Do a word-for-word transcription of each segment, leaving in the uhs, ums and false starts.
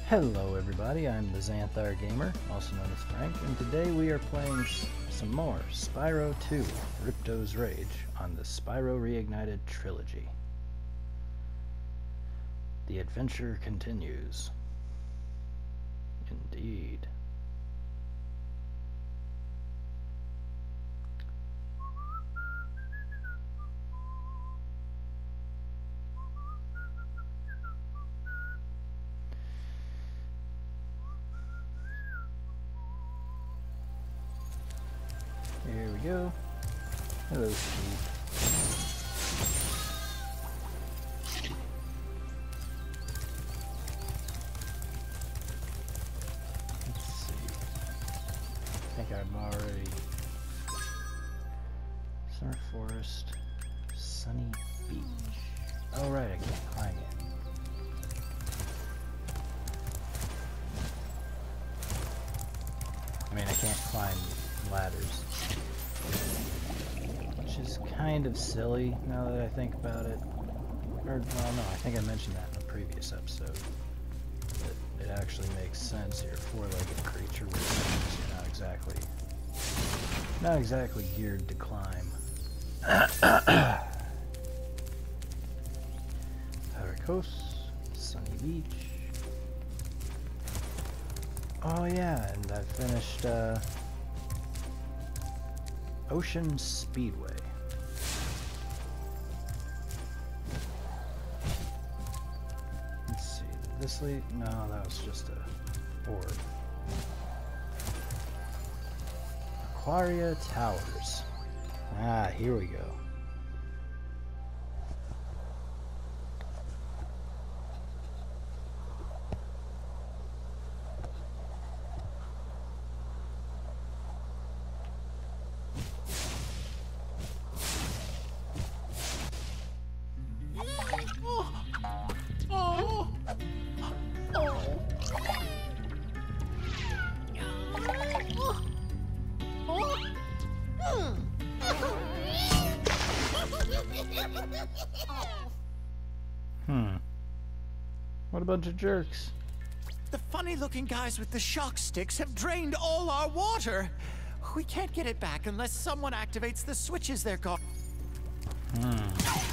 Hello everybody, I'm the Xanthar Gamer, also known as Frank, and today we are playing s some more Spyro two, Ripto's Rage, on the Spyro Reignited Trilogy. The adventure continues. Indeed. Here we go. Hello, Steve. Let's see. I think I'm already... Summer Forest, Sunny Beach. Oh right, I can't climb it. I mean, I can't climb ladders. Which is kind of silly now that I think about it. Or, well, no, I think I mentioned that in a previous episode. That it actually makes sense here. Four-legged creature with wings, you're not exactly, not exactly geared to climb. Paracos, Sunny Beach. Oh yeah, and I finished, uh... Ocean Speedway. Let's see, did this lead? No, that was just a orb. Aquaria Towers. Ah, here we go. Hmm. What a bunch of jerks. The funny-looking guys with the shock sticks have drained all our water. We can't get it back unless someone activates the switches they're got. Hmm.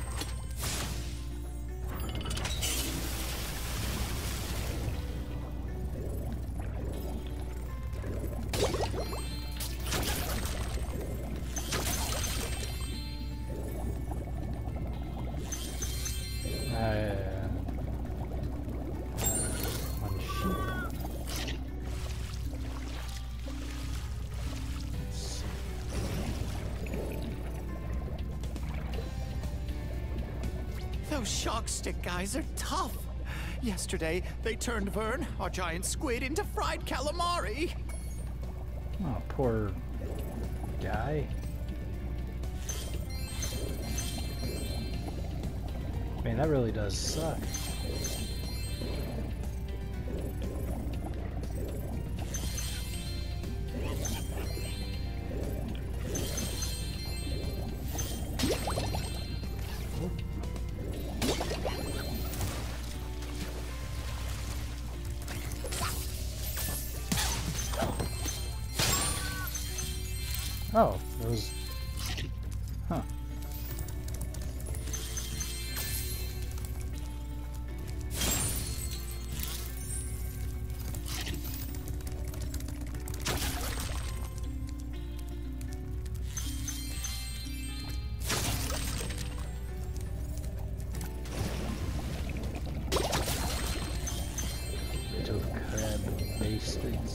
Those shock stick guys are tough. Yesterday, they turned Vern, our giant squid, into fried calamari. Oh, poor guy. Man, that really does suck. Oh, those... Huh. Little crab bastards.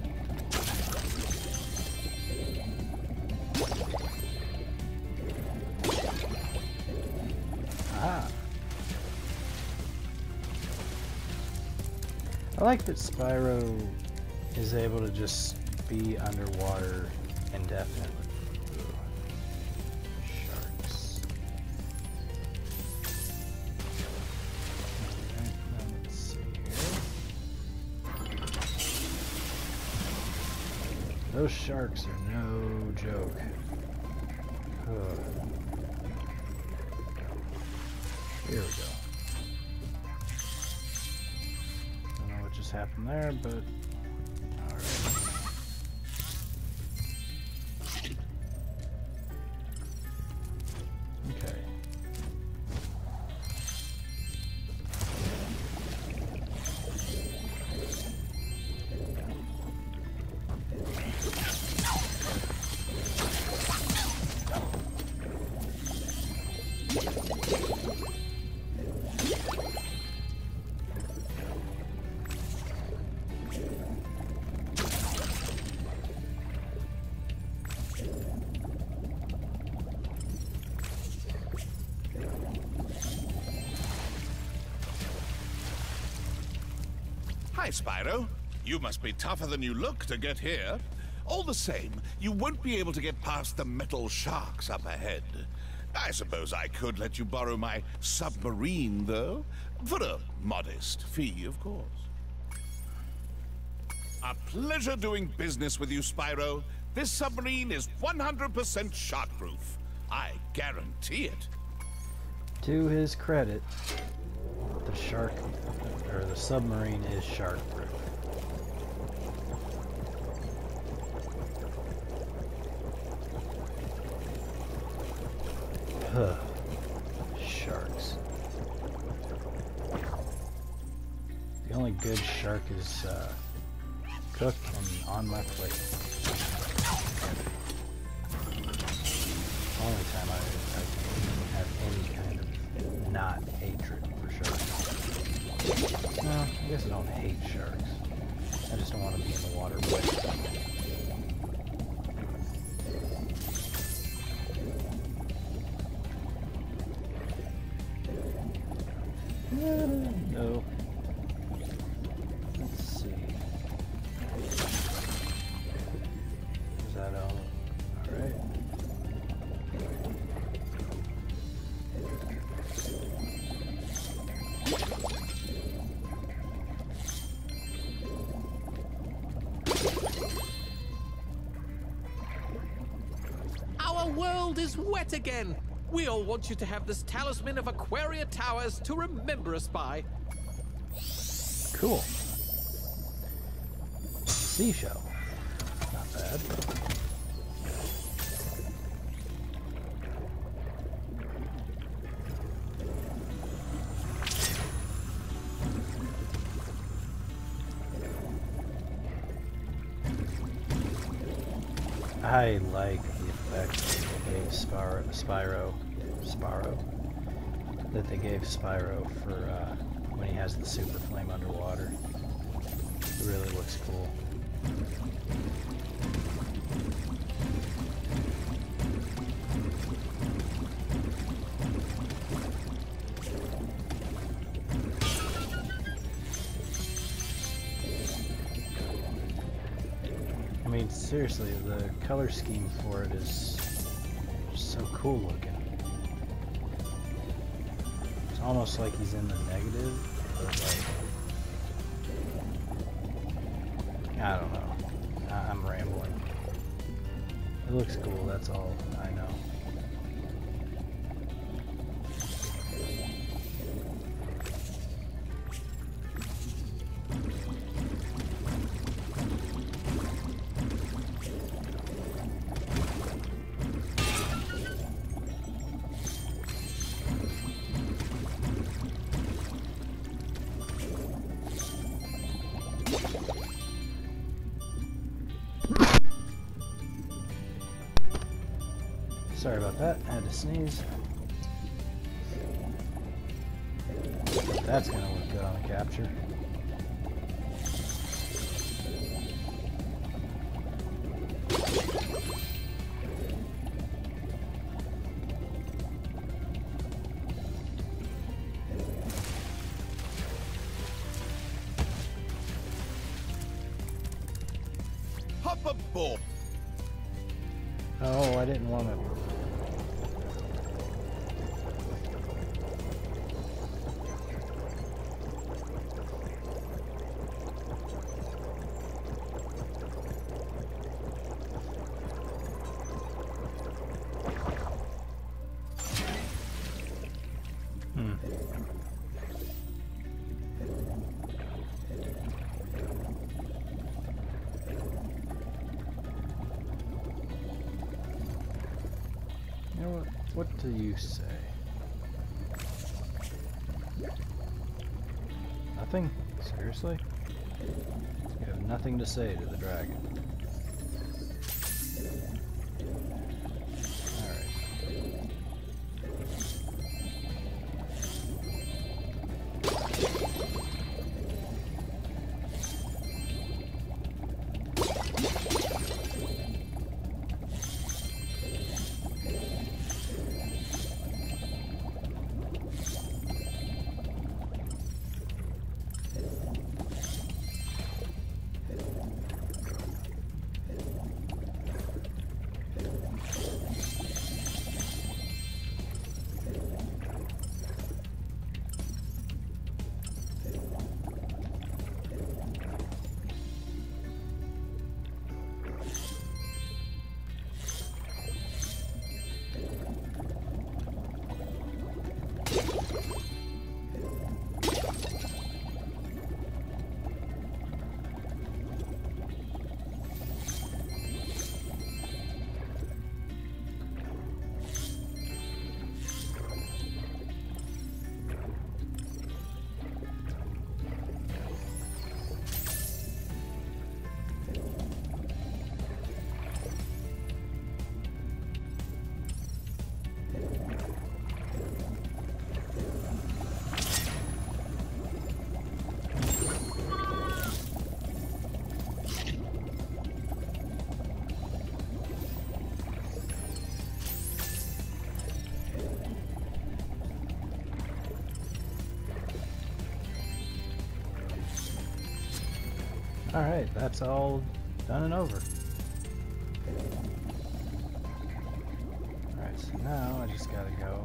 I like that Spyro is able to just be underwater indefinitely. Ooh. Sharks. Alright, now let's see here. Those sharks are no joke. Ugh. Here we go. just happened there, but alright. Okay. Hi, Spyro. You must be tougher than you look to get here. All the same, you won't be able to get past the metal sharks up ahead. I suppose I could let you borrow my submarine, though. For a modest fee, of course. A pleasure doing business with you, Spyro. This submarine is one hundred percent shark-proof. I guarantee it. To his credit, the shark, or the submarine is shark-proof. Huh. Sharks. The only good shark is uh, cooked and on my plate. Only time I, I have any kind of not hatred for sharks. No, I guess I don't hate sharks. I just don't want to be in the water with them. No. Let's see. Is that all? Alright. Our world is wet again. We all want you to have this talisman of Aquaria Towers to remember us by. Cool. Seashell. Not bad. I like the effect they gave Spyro, Spyro, Spyro, that they gave Spyro for uh, when he has the super flame underwater. It really looks cool. I mean, seriously, the color scheme for it is so cool looking. It's almost like he's in the negative, but like, I don't know. I I'm rambling. It looks cool, that's all I know. Sorry about that, I had to sneeze. That's gonna look good on the capture. Hop aboard. Oh, I didn't want to. What do you say? Nothing? Seriously? You have nothing to say to the dragon. Alright, that's all done and over. Alright, so now I just gotta go.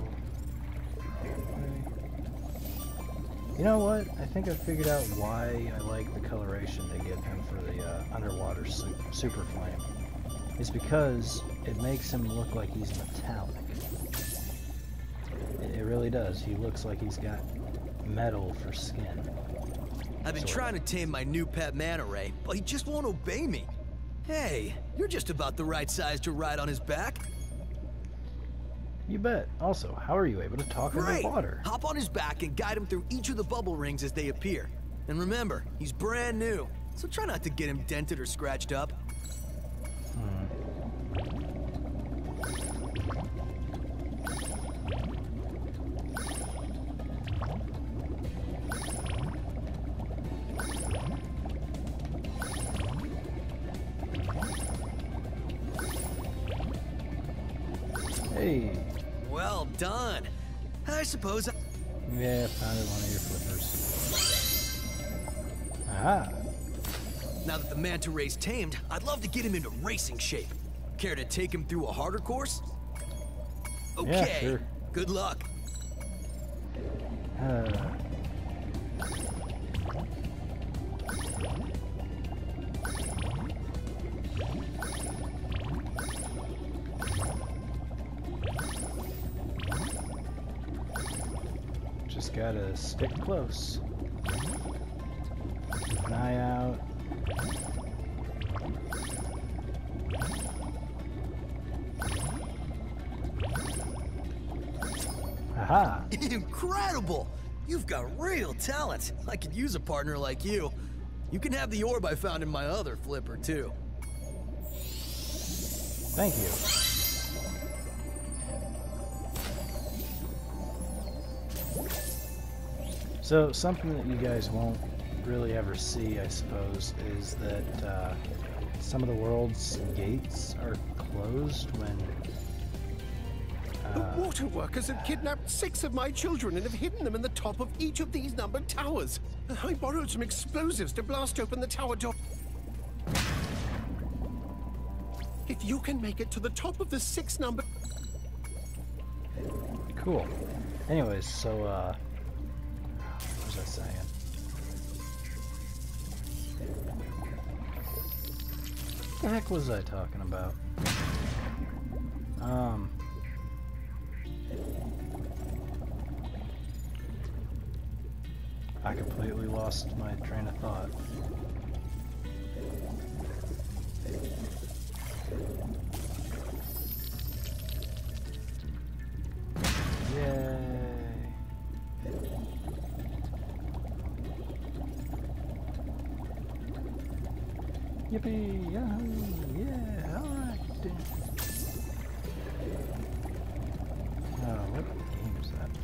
You know what? I think I figured out why I like the coloration they give him for the uh, underwater su super flame. It's because it makes him look like he's metallic. It, it really does. He looks like he's got metal for skin. I've been Sort trying of. to tame my new pet manta ray, but he just won't obey me. Hey, you're just about the right size to ride on his back. You bet. Also, how are you able to talk Great! underwater? Hop on his back and guide him through each of the bubble rings as they appear. And remember, he's brand new, so try not to get him dented or scratched up. Hey. Well done. I suppose I... Yeah, found it one of your flippers. Aha. Now that the manta ray's tamed, I'd love to get him into racing shape. Care to take him through a harder course? Okay. Yeah, sure. Good luck. Uh. Just gotta stick close. Keep an eye out. Aha! Incredible! You've got real talent. I could use a partner like you. You can have the orb I found in my other flipper, too. Thank you. So, something that you guys won't really ever see, I suppose, is that uh, some of the world's gates are closed when... The Uh, water workers have kidnapped six of my children and have hidden them in the top of each of these numbered towers. I borrowed some explosives to blast open the tower door. If you can make it to the top of the six number... Cool. Anyways, so, uh... what was I saying? What the heck was I talking about? Um... I completely lost my train of thought. Yippee! Yahoo! Yeah! Alright! Oh, what game is that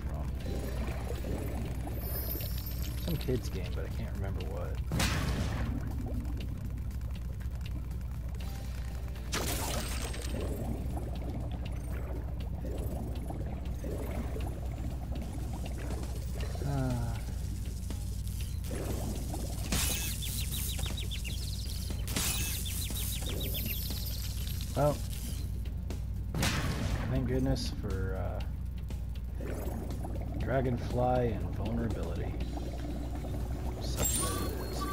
from? Some kid's game, but I can't remember what. Well, thank goodness for uh, Dragonfly and vulnerability, such that it is.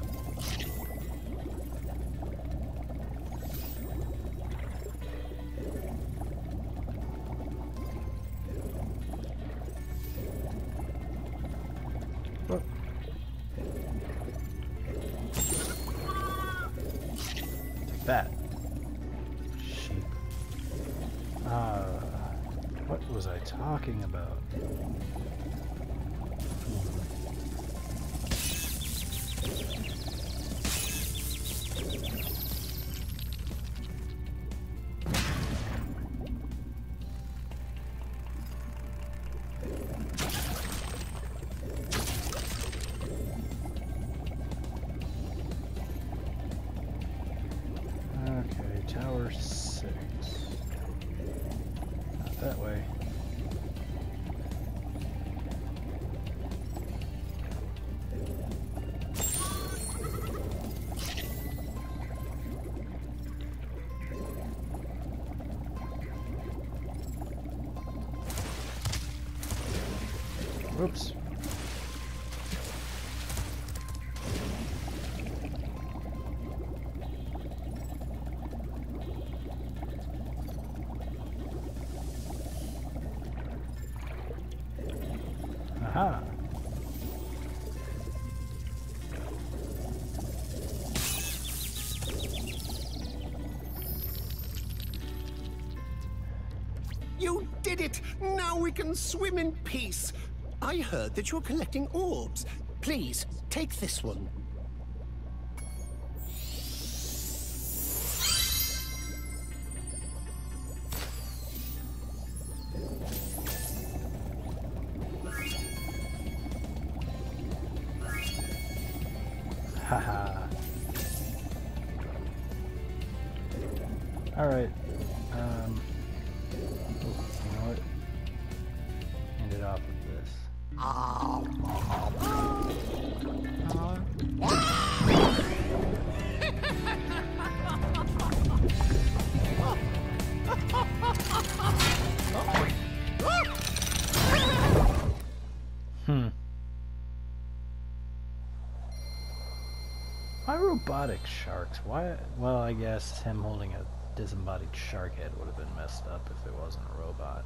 Whoop. Take that. Uh, what was I talking about? Okay, tower six. That way. Whoops. Aha. You did it! Now we can swim in peace! I heard that you're collecting orbs. Please, take this one. Haha. Alright. Um. Oh, you know what? End it off with this. Hmm. Why robotic sharks? Why? Well, I guess him holding a disembodied shark head would have been messed up if it wasn't a robot.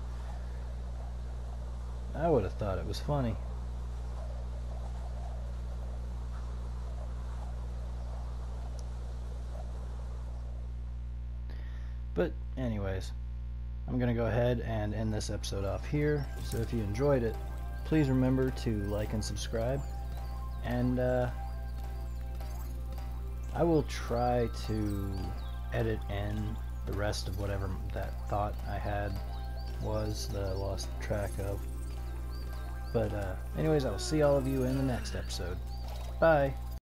I would have thought it was funny. But anyways, I'm gonna go ahead and end this episode off here. So if you enjoyed it, please remember to like and subscribe, and uh, I will try to edit in the rest of whatever that thought I had was that I lost track of. But uh, anyways, I will see all of you in the next episode. Bye!